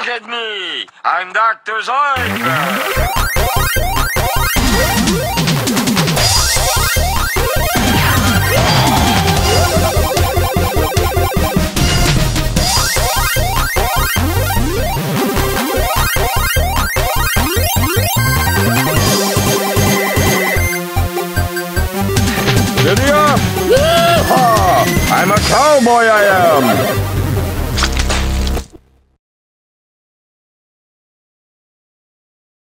Look at me! I'm Dr. Zoidberg! Giddy up! Yeehaw! I'm a cowboy, I am!